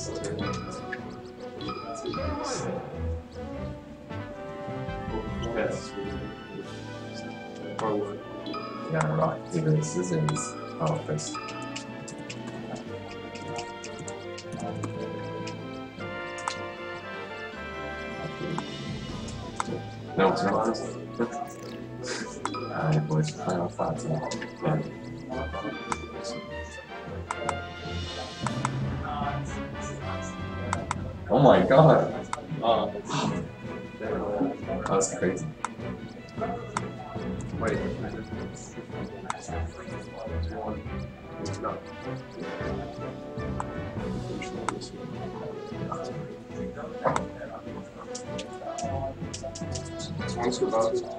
Yeah, rock, paper, scissors. Oh, first. No, it's not. Alright, boys, final thoughts. Yeah. Oh my god! That was crazy. Wait. No. This one's about it.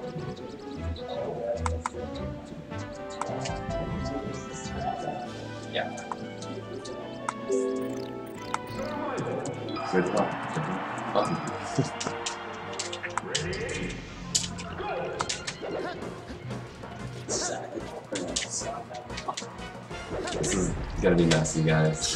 Yeah. Good luck. This is gonna be messy, guys.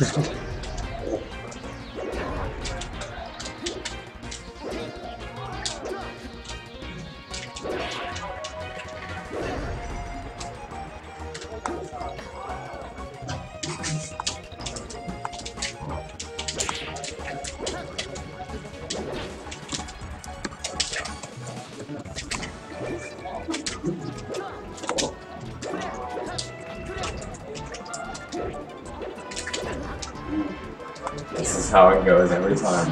This is how it goes every time.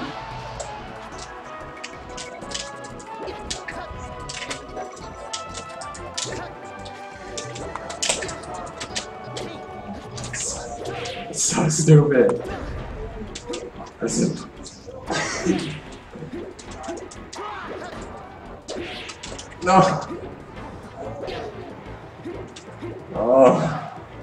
It's so stupid. This is... No! Oh.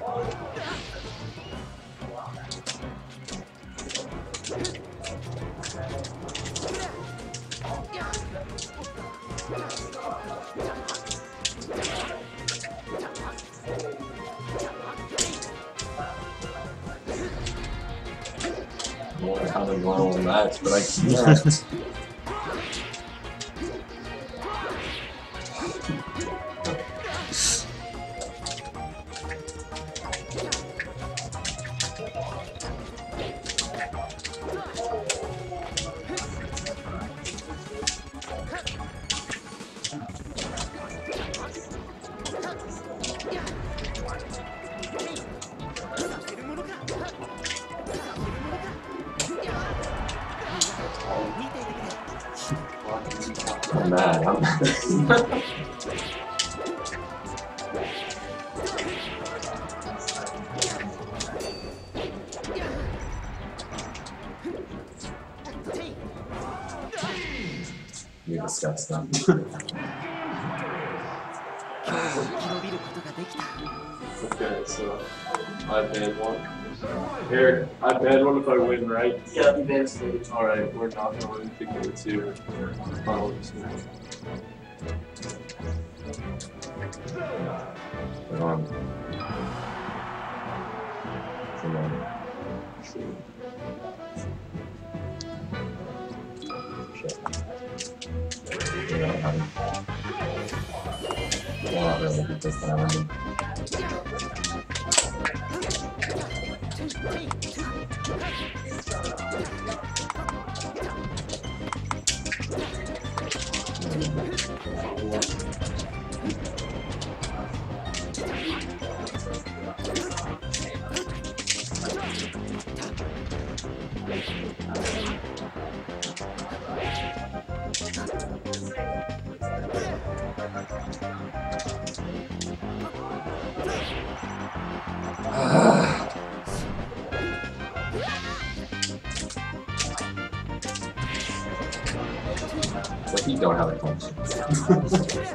I want to have a normal match, but I can't. I'm mad. I'm mad. You discussed them. Okay, so I banned one. Here, I banned one if I win, right? Yeah, you banned it. Alright, we're not going to go to final decision. Come on. Come on. Shit. You know, well, not really, because then I win. It's like you don't have a conscience.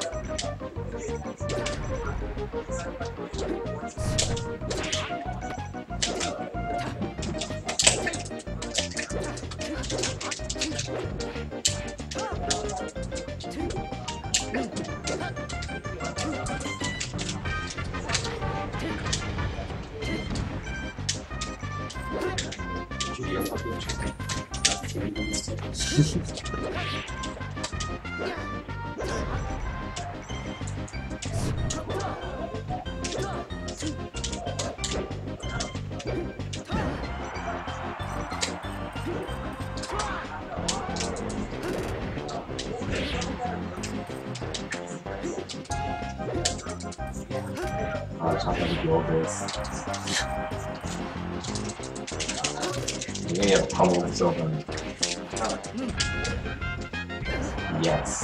Did you get 잠깐 누워보겠어. 이게 밥 먹었어. Yes.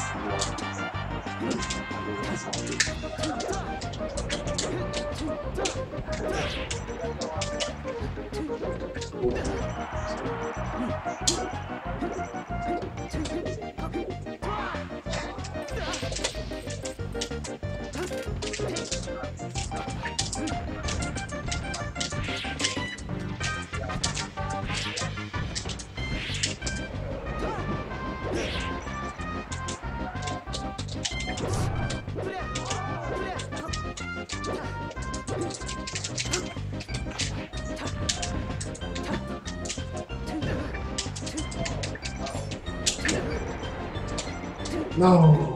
No.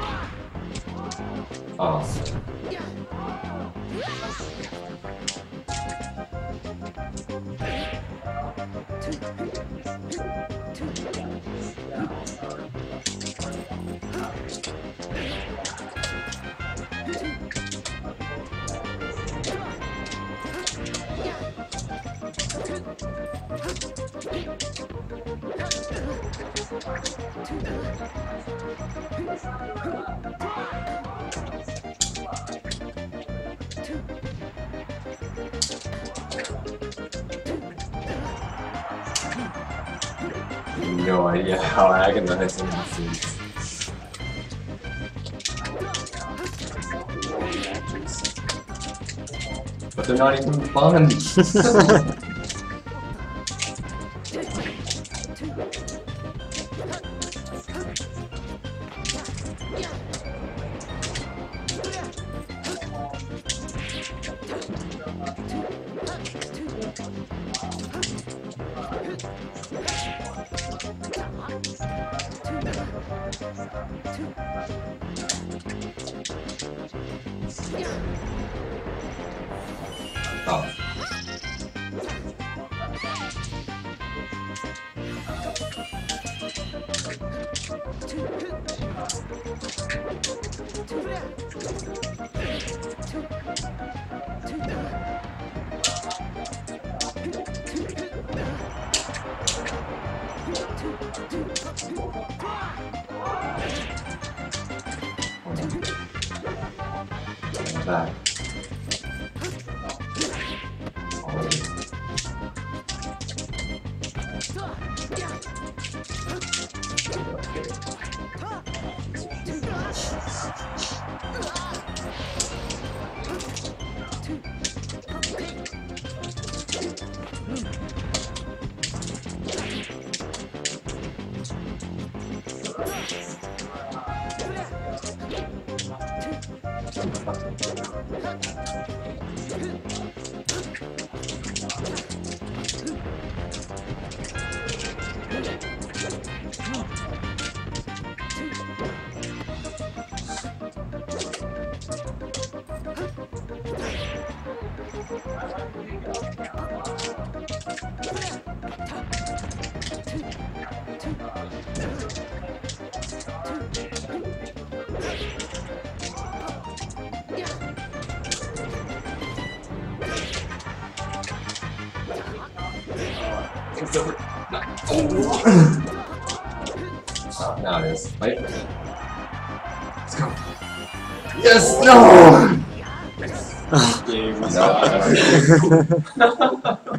Oh. No idea how agonizing this is. But they're not even fun. Oh. Back. Oh, now it is. Wait. Let's go. Yes! No! Game was